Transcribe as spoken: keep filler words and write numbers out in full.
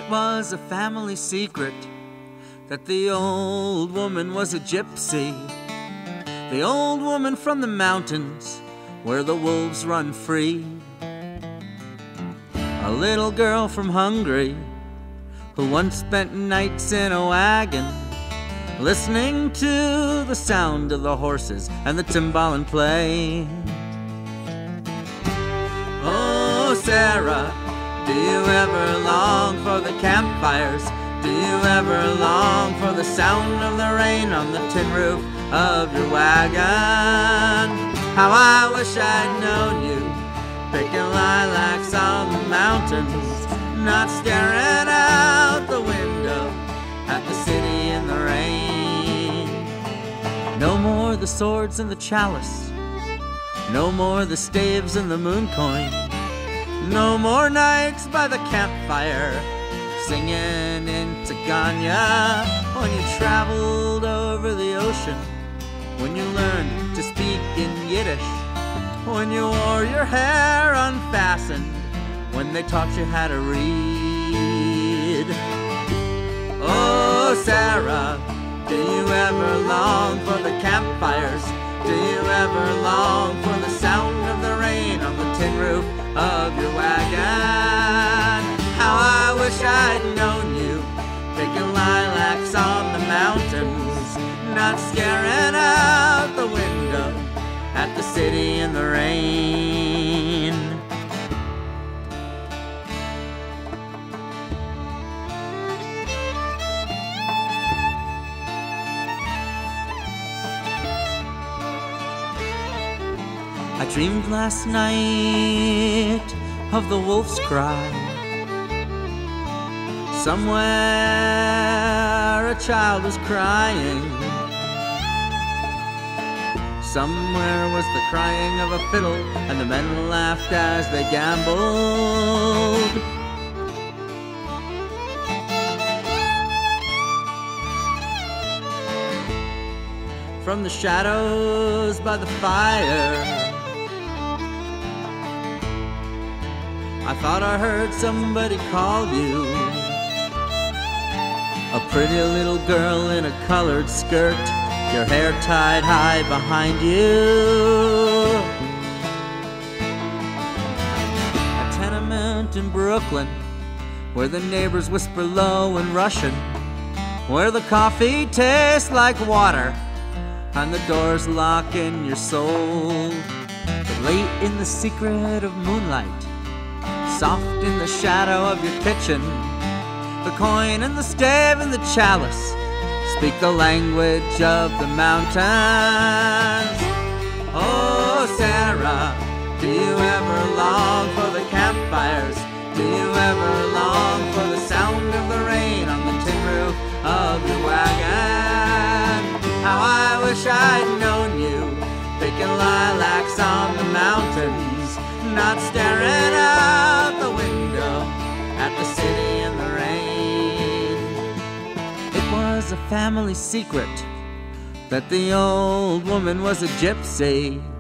was a family secret that the old woman was a gypsy, the old woman from the mountains where the wolves run free, a little girl from Hungary who once spent nights in a wagon listening to the sound of the horses and the timbalin play. Oh, Sarah, do you ever long for the campfires? Do you ever long for the sound of the rain on the tin roof of your wagon? How I wish I'd known you, picking lilacs on the mountains, not staring out the window at the city in the rain. No more the swords and the chalice, no more the staves and the moon coin, no more nights by the campfire singing into Ganya. When you traveled over the ocean, when you learned to speak in Yiddish, when you wore your hair unfastened, when they taught you how to read. Oh, Sarah, do you ever long for the campfires? Do you ever long for the sound of the rain on the tin roof of your wagon? How I wish I'd known you, picking lilacs on the mountains, not staring out the window at the city in the rain. I dreamed last night of the wolf's cry. Somewhere a child was crying. Somewhere was the crying of a fiddle, and the men laughed as they gambled. From the shadows by the fire, I thought I heard somebody call you. A pretty little girl in a colored skirt, your hair tied high behind you. A tenement in Brooklyn, where the neighbors whisper low in Russian, where the coffee tastes like water and the doors lock in your soul. But late in the secret of moonlight, soft in the shadow of your kitchen, the coin and the stave and the chalice speak the language of the mountains. Oh, Sarah, do you ever long for the campfires? Do you ever long for the sound of the rain on the tin roof of your wagon? How I wish I'd known you, picking lilacs on the mountains, not staring out the window at the city in the rain. It was a family secret that the old woman was a gypsy,